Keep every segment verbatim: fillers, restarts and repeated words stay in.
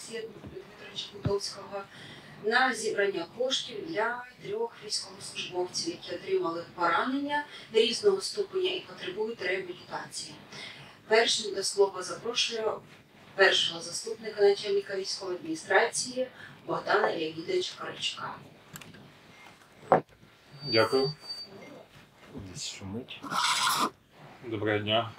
Олексія Дмитровича Бутовського на зібрання коштів для трьох військовослужбовців, які отримали поранення різного ступеня і потребують реабілітації. Першим до слова запрошую першого заступника начальника військової адміністрації Богдана Леонідовича Корольчука. Дякую. Десь шумить. Доброго дня.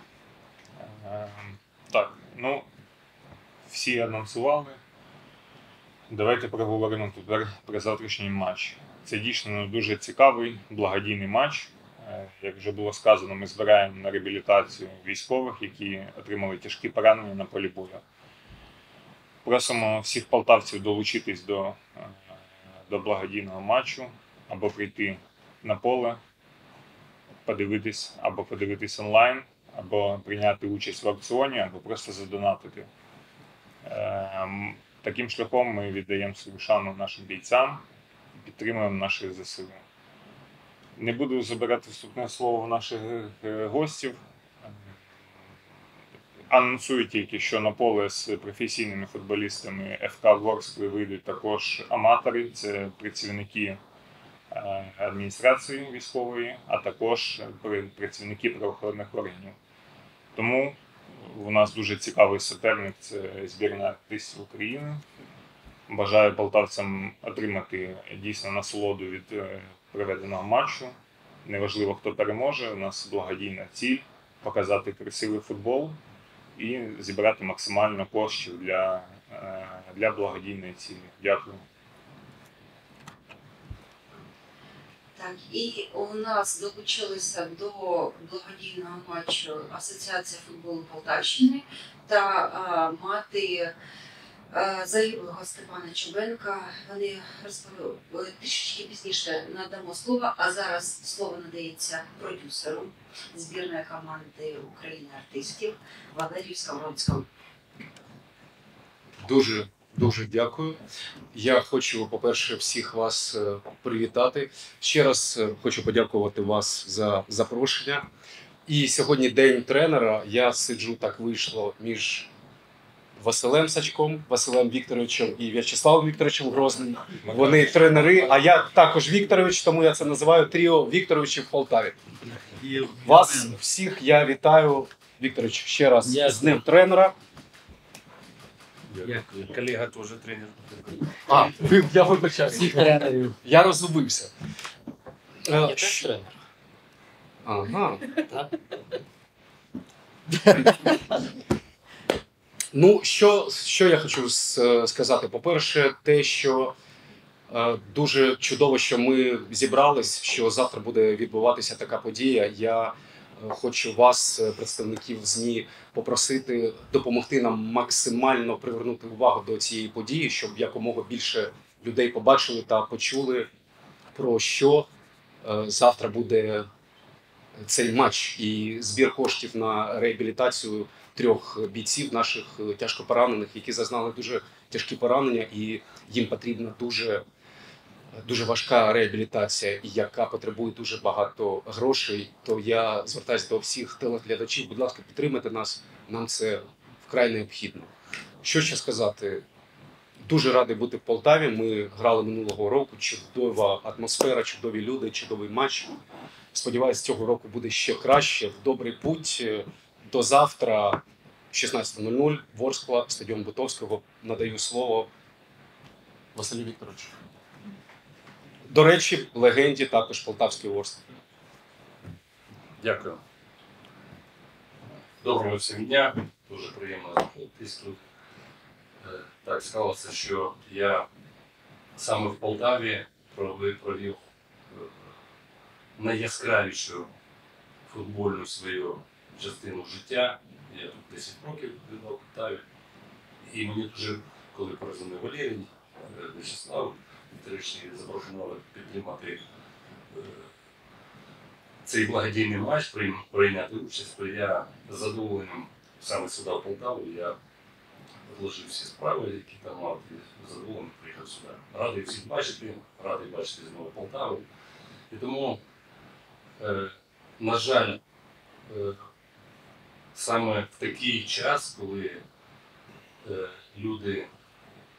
Так, ну, всі анонсували. Давайте проговоримо тепер про завтрашній матч. Це дійсно дуже цікавий, благодійний матч. Як вже було сказано, ми збираємо на реабілітацію військових, які отримали тяжкі поранення на полі бою. Просимо всіх полтавців долучитись до, до благодійного матчу, або прийти на поле, подивитись, або подивитись онлайн, або прийняти участь в аукціоні, або просто задонатити. Таким шляхом ми віддаємо свою шану нашим бійцям і підтримуємо наших зе се у. Не буду забирати вступне слово в наших гостів. Анонсую тільки, що на поле з професійними футболістами еф ка Ворскли вийдуть також аматори, це працівники адміністрації військової, а також працівники правоохоронних органів. Тому у нас дуже цікавий суперник – це збірна артистів України. Бажаю полтавцям отримати дійсно насолоду від проведеного матчу. Неважливо, хто переможе, у нас благодійна ціль – показати красивий футбол і зібрати максимально коштів для, для благодійної цілі. Дякую. Так, і у нас долучилися до благодійного матчу Асоціація футболу Полтавщини та а, мати а, загиблого Степана Чубенка. Вони розповіли трішечки пізніше надамо слово, а зараз слово надається продюсеру збірної команди України артистів Валерію Сковородському. Дуже Дуже дякую. Я хочу, по-перше, всіх вас привітати. Ще раз хочу подякувати вас за запрошення. І сьогодні день тренера. Я сиджу, так вийшло, між Василем Сачком, Василем Вікторовичем і В'ячеславом Вікторовичем Грозним. Вони тренери, а я також Вікторович, тому я це називаю тріо Вікторовичів в Полтаві. Вас всіх я вітаю, Вікторович, ще раз з Днем тренера. Дякую. Колега теж тренер. А, я вибачаю. Всіх тренерів. Я розгубився. Я теж тренер. Ага. Ну, що, що я хочу сказати? По-перше, те, що е, дуже чудово, що ми зібрались, що завтра буде відбуватися така подія. Я хочу вас, представників ЗМІ, попросити допомогти нам максимально привернути увагу до цієї події, щоб якомога більше людей побачили та почули, про що завтра буде цей матч і збір коштів на реабілітацію трьох бійців наших тяжко поранених, які зазнали дуже тяжкі поранення, і їм потрібна дуже дуже важка реабілітація, яка потребує дуже багато грошей. То я звертаюся до всіх телеглядачів, будь ласка, підтримайте нас, нам це вкрай необхідно. Що ще сказати? Дуже радий бути в Полтаві, ми грали минулого року, чудова атмосфера, чудові люди, чудовий матч. Сподіваюсь, цього року буде ще краще, в добрий путь. До завтра, шістнадцята нуль нуль, Ворскла, стадіон Бутовського. Надаю слово Василю Вікторовичу. До речі, легенді також Полтавської Ворскли. Дякую. Доброго всім дня. Дуже приємно знаходитись тут. Так склалося, що я саме в Полтаві провів найяскравішу футбольну свою частину життя. Я тут десять років віддав в Полтаві. І мені дуже, коли позвонив Валерій В'ячеслав Вікторович, запропонували підтримати цей благодійний матч, прийняти участь, то я з задоволенням саме сюди в Полтаву, я відложив всі справи, які там мав, і задоволений приїхав сюди. Радий всіх бачити, радий бачити знову Полтаву. І тому, е, на жаль, е, саме в такий час, коли е, люди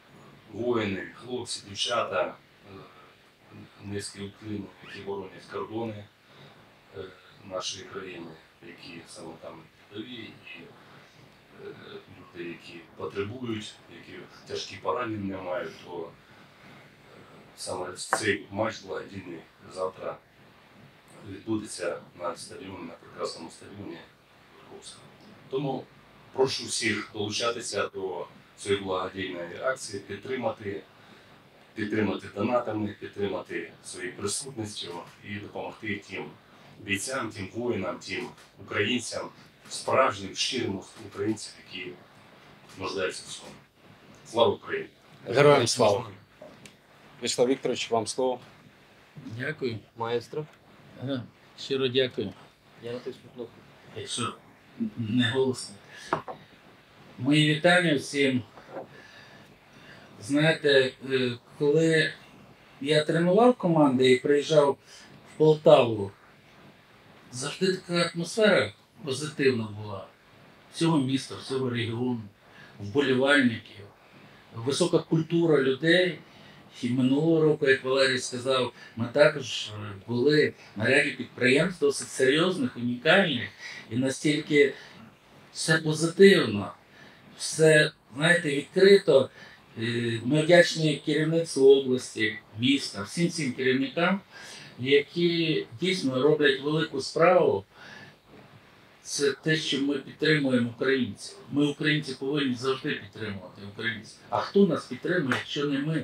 воїни, хлопці, дівчата, низький уклін, які боронять кордони е, нашої країни, які саме там передові, і е, люди, які потребують, які тяжкі поранення мають, то е, саме цей матч благодійний завтра відбудеться на стадіоні, на прекрасному стадіоні Верховського. Тому прошу всіх долучатися до цієї благодійної акції, підтримати, підтримати донатами, підтримати своєю присутністю і допомогти тим бійцям, тим воїнам, тим українцям, справжнім, щирим українцям, які нуждаються в цьому. Слава Україні! Героям слава! Вячеслав Вікторович, вам слово. Дякую. Маестро. Ага. Щиро дякую. Я натисну кнопку. Якщо не голосно. Мої вітання всім. Знаєте, е, коли я тренував команди і приїжджав в Полтаву, завжди така атмосфера позитивна була. Всього міста, всього регіону, вболівальників, висока культура людей. І минулого року, як Валерій сказав, ми також були на ряді підприємств досить серйозних, унікальних, і настільки все позитивно, все, знаєте, відкрито. Ми вдячні керівництву області, міста, всім цим керівникам, які дійсно роблять велику справу. Це те, що ми підтримуємо українців. Ми, українці, повинні завжди підтримувати українців. А хто нас підтримує, якщо не ми?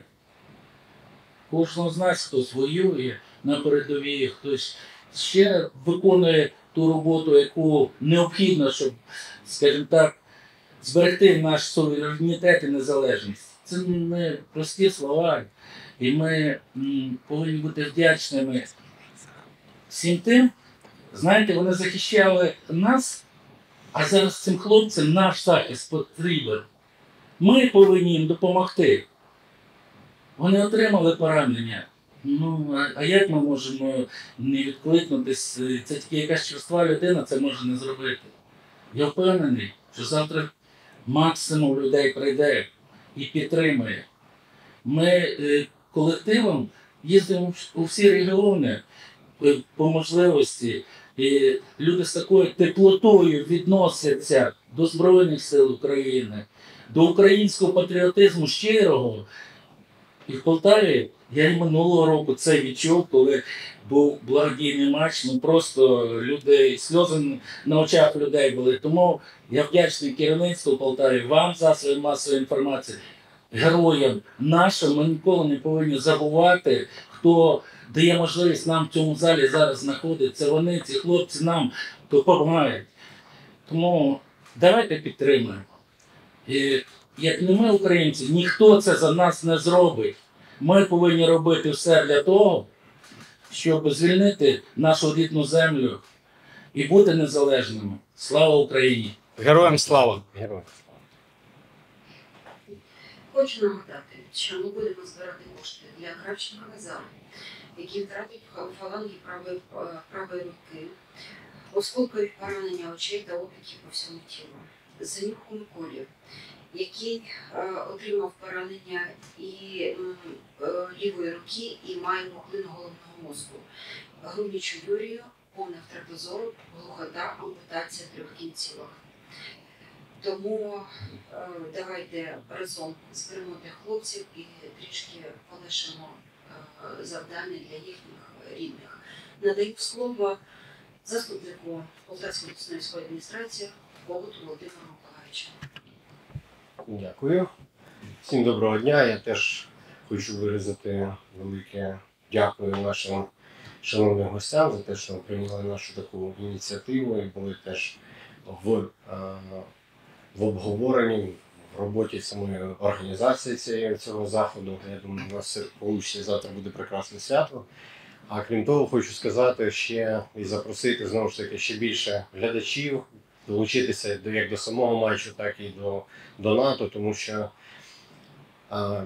Кожного з нас хтось воює на передовій, хтось ще виконує ту роботу, яку необхідно, щоб, скажімо так, зберегти наш суверенітет і незалежність. Це не прості слова, і ми м, повинні бути вдячними всім тим. Знаєте, вони захищали нас, а зараз цим хлопцям наш захист потрібен. Ми повинні їм допомогти. Вони отримали поранення. Ну, а, а як ми можемо не відкликнутись? Це тільки якась черства людина це може не зробити. Я впевнений, що завтра максимум людей прийде і підтримує. Ми е, колективом їздимо у всі регіони е, по можливості. І люди з такою теплотою відносяться до Збройних сил України, до українського патріотизму щирого. І в Полтаві я і минулого року це відчув, коли був благодійний матч, ну просто люди, сльози на очах людей були. Тому я вдячний керівництву Полтаві, вам, засобам масової інформації, героям нашим. Ми ніколи не повинні забувати, хто дає можливість нам в цьому залі зараз знаходитися. Вони, ці хлопці, нам допомагають. Тому давайте підтримуємо. І як не ми, українці, ніхто це за нас не зробить. Ми повинні робити все для того, щоб звільнити нашу рідну землю і бути незалежними. Слава Україні! Героям слава! Герой. Хочу нагадати, що ми будемо збирати кошти для Кравченка Назара, який втратив фаланги правої, правої руки, осколкові поранення очей та опіки по всьому тілу. Занюху Миколі, який е, отримав поранення і е, лівої руки і має пухлину головного мозку. Грунічу Юрію, повна втрата зору, глухота, ампутація трьох кінцівок. Тому е, давайте разом зберемо тих хлопців і трішки полишимо е, завдання для їхніх рідних. Надаю слово заступнику Полтавської обласної військової адміністрації Богуту Володимиру Миколаївичу. Дякую. Всім доброго дня. Я теж хочу виразити велике дякую нашим шановним гостям за те, що прийняли нашу таку ініціативу і були теж в, в обговоренні, в роботі самої організації цієї, цього заходу. Я думаю, у нас все вийде, завтра буде прекрасне свято. А крім того, хочу сказати ще і запросити, знову ж таки, ще більше глядачів, долучитися до, як до самого матчу, так і до, до НАТО, тому що а,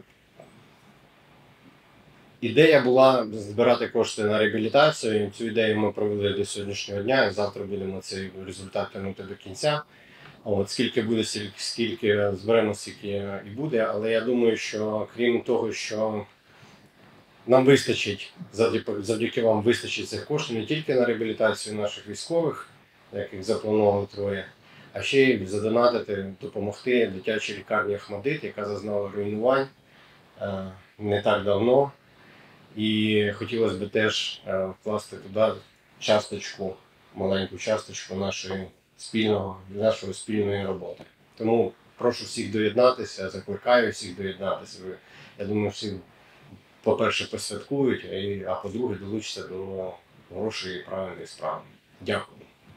ідея була збирати кошти на реабілітацію. Цю ідею ми провели до сьогоднішнього дня, і завтра будемо цей результат тягнути до кінця. От, скільки буде, стільки- скільки зберемо, стільки і буде. Але я думаю, що крім того, що нам вистачить, завдяки, завдяки вам вистачить цих коштів не тільки на реабілітацію наших військових, яких заплановано троє, а ще й задонатити, допомогти дитячій лікарні Ахмадит, яка зазнала руйнувань е, не так давно. І хотілося б теж е, вкласти туди часточку, маленьку часточку нашої спільного, нашої спільної роботи. Тому прошу всіх доєднатися, закликаю всіх доєднатися. Ви, я думаю, всі, по-перше, посвяткують, а і- а по-друге, долучаться до грошей і правильної справи. Дякую.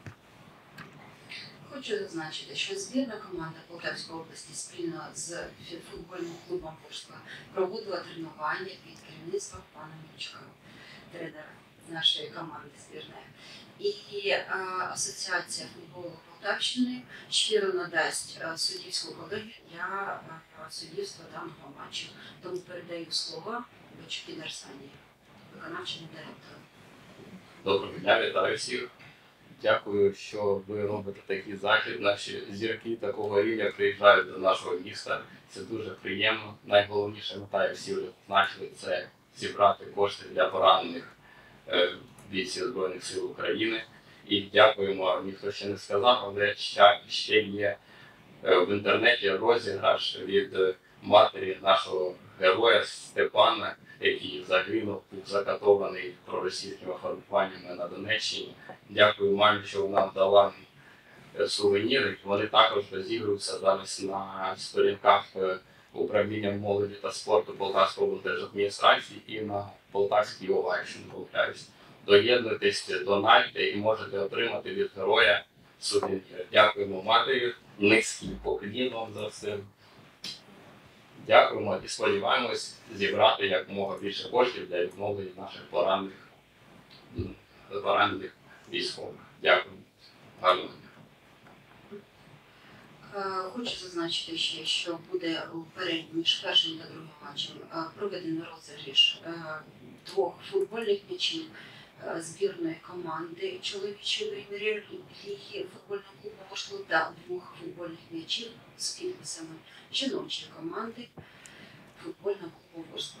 Хочу зазначити, що збірна команда Полтавської області спільно з фі- футбольним клубом Ворскла проводила тренування під керівництвом пана Мічка, тренера нашої команди збірної. І е, Асоціація футболу Полтавщини щиро надасть е, суддівську колегію для е, суддівства даного матчу. Тому передаю слово Бачукін Арсанії, виконавчому директору. Доброго дня, вітаю всіх. Дякую, що ви робите такий захід. Наші зірки такого рівня приїжджають до нашого міста. Це дуже приємно. Найголовніша мета, як всі вже значили, це зібрати кошти для поранених е, бійців Збройних сил України. І дякуємо, ніхто ще не сказав, але ще, ще є е, в інтернеті розіграш від е, матері нашого героя Степана, який загинув, був закатований проросійськими формуваннями на Донеччині. Дякую мамі, що вона дала е, сувеніри. Вони також розігруються зараз на сторінках е, управління молоді та спорту Полтавської облдержадміністрації і на Полтавській ОВА, якщо не помиляюсь. Доєднуйтесь, донайте і можете отримати від героя сувеніри. Дякуємо матері, низький поклін вам за все. Дякуємо і сподіваємось зібрати якомога більше коштів для відновлення наших поранених, поранених військових. Дякую. Гарного дня. Е, Хочу зазначити ще, що буде у перерві між першим та другим матчем е, проведений розіграш е, двох футбольних м'ячів е, збірної команди чоловічої ліги футбольного клубу Ворскла та двох футбольних м'ячів з підписами жіночої команди футбольного клубу Ворскла.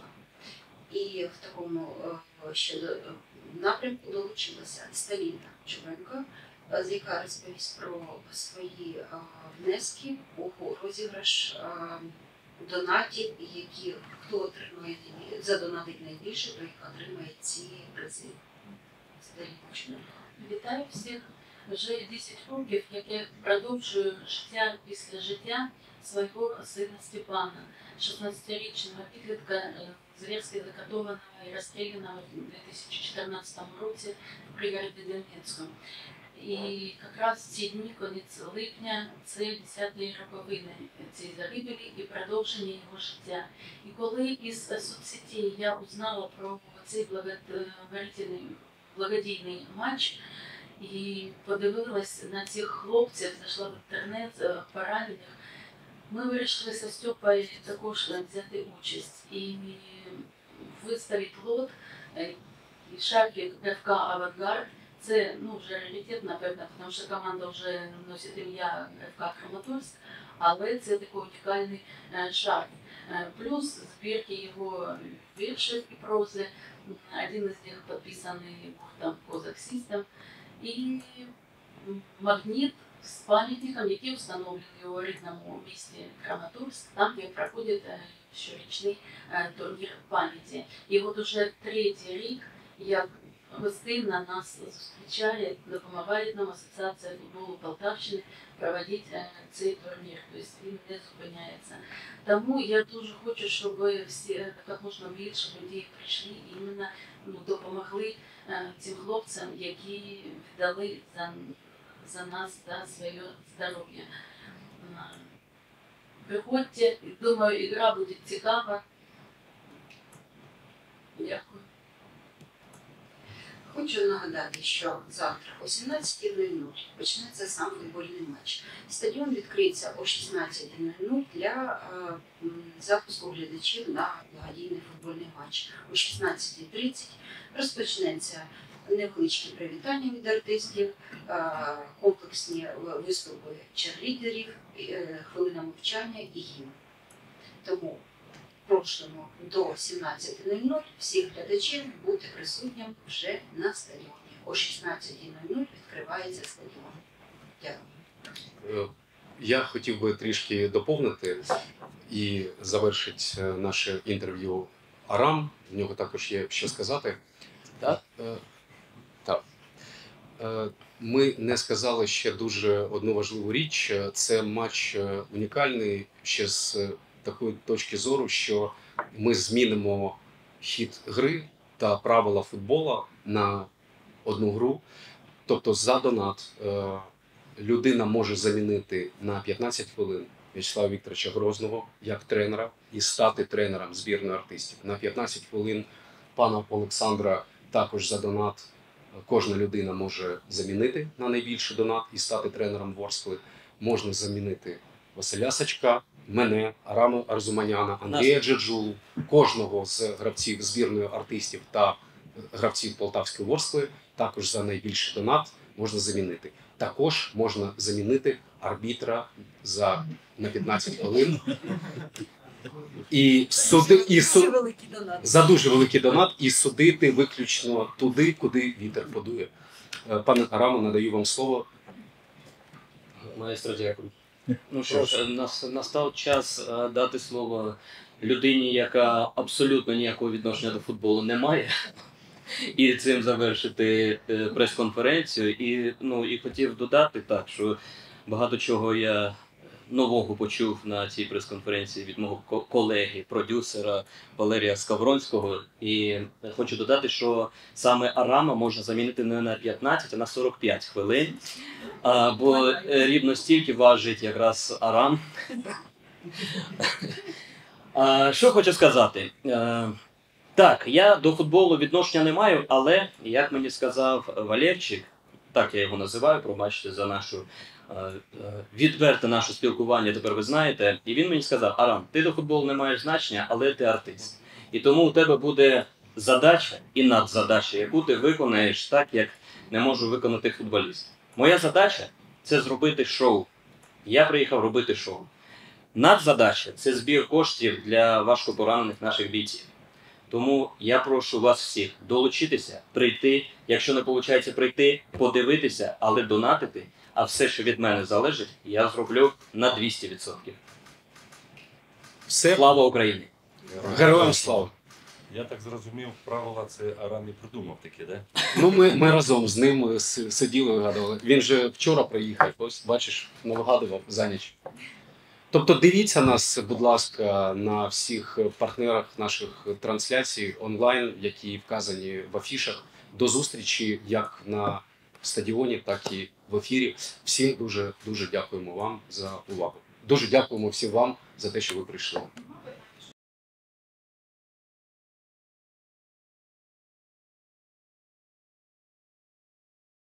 І в такому е, ще до- напрямку долучилася Сталіна Чубенко, е, з яка розповість про свої е, внески у розіграш е, донатів, які хто отримає найбі- задонатить найбільше, той отримає ці призи. Сталіна Чубенко. Вітаю всіх. Вже десять років, як я продовжую життя після життя свого сина Степана, шістнадцятирічного підлітка, е, зверськи закатованого і розстріляного в дві тисячі чотирнадцятому році в пригороді Донецьку. І якраз ці дні, кінець липня, це десяті роковини цієї загибелі і продовження його життя. І коли із соцсетей я узнала про цей благотворительний благодійний матч, і подивилась на цих хлопців, зайшла в інтернет е, поранених. Ми вирішили з Стьопою також взяти участь і виставити лот е, і шарки ФК «Авангард». Це ну, вже раритет, напевно, тому що команда вже носить ім'я ФК «Краматорськ», але це такий унікальний е, шарк. Е, плюс збірки його віршів і прози. Один із них підписаний гуртом «Козак Систем». І магніт з пам'ятником, який встановлений у рідному місті Краматорськ, там, де проходить е, щорічний е, турнір пам'яті. І от уже третій рік, як гостинно нас зустрічає, допомагає нам Асоціація футболу Полтавщини проводити е, цей турнір. Тобто він не зупиняється. Тому я дуже хочу, щоб всі, як можна більше людей прийшли і іменно ну, допомогли е, цим хлопцям, які віддали за, за нас за своє здоров'я. Е, Приходьте, думаю, ігра буде цікава. Дякую. Хочу нагадати, що завтра о сімнадцятій нуль нуль почнеться сам футбольний матч. Стадіон відкриється о шістнадцятій нуль нуль для е, м, запуску глядачів на благодійний футбольний матч. О шістнадцятій тридцять розпочнеться невеличкі привітання від артистів, комплексні виступи черлідерів, хвилина мовчання і гімн. Тому просимо до сімнадцяти нуль нуль всіх глядачів бути присутнім вже на стадіоні. О шістнадцятій нуль нуль відкривається стадіон. Дякую. Я хотів би трішки доповнити і завершити наше інтерв'ю Арам. В нього також є що сказати. Так? Так. Ми не сказали ще дуже одну важливу річ. Це матч унікальний ще з такої точки зору, що ми змінимо хід гри та правила футбола на одну гру. Тобто за донат людина може замінити на п'ятнадцять хвилин В'ячеслава Вікторовича Грозного як тренера і стати тренером збірної артистів. На п'ятнадцять хвилин пана Олександра також за донат кожна людина може замінити на найбільший донат і стати тренером Ворскли. Можна замінити Василя Сачка, мене, Араму Арзуманяна, Андрія Джеджулу, кожного з гравців збірної артистів та гравців Полтавської Ворскли також за найбільший донат можна замінити. Також можна замінити арбітра за на п'ятнадцять хвилин. І суди, і су... за дуже великий донат і судити виключно туди, куди вітер подує. Пане Араму, надаю вам слово. Маестро, дякую. Ну що ж, нас, настав час а, дати слово людині, яка абсолютно ніякого відношення до футболу не має. І цим завершити е, прес-конференцію. І, ну, і хотів додати так, що багато чого я нового почув на цій прес-конференції від мого колеги, продюсера Валерія Скавронського. І хочу додати, що саме Арама можна замінити не на п'ятнадцять, а на сорок п'ять хвилин. А, бо рівно стільки важить якраз Арам. А, що хочу сказати? А, так, я до футболу відношення не маю, але, як мені сказав Валерчик, так я його називаю, пробачте за нашу відверте наше спілкування, тепер ви знаєте. І він мені сказав: Арам, ти до футболу не маєш значення, але ти артист. І тому у тебе буде задача і надзадача, яку ти виконаєш так, як не можу виконати футболіст. Моя задача – це зробити шоу. Я приїхав робити шоу. Надзадача – це збір коштів для важкопоранених наших бійців. Тому я прошу вас всіх долучитися, прийти. Якщо не виходить прийти, подивитися, але донатити. А все, що від мене залежить, я зроблю на двісті відсотків. Все. Слава Україні! Героям слава! Я так зрозумів, правила це Арам і придумав таке, да? Ну, ми, ми разом з ним сиділи, вигадували. Він же вчора приїхав, ось, бачиш, не вигадував за ніч. Тобто дивіться нас, будь ласка, на всіх партнерах наших трансляцій онлайн, які вказані в афішах. До зустрічі як на стадіоні, так і в ефірі. Всім дуже, дуже дякуємо вам за увагу. Дуже дякуємо всім вам за те, що ви прийшли.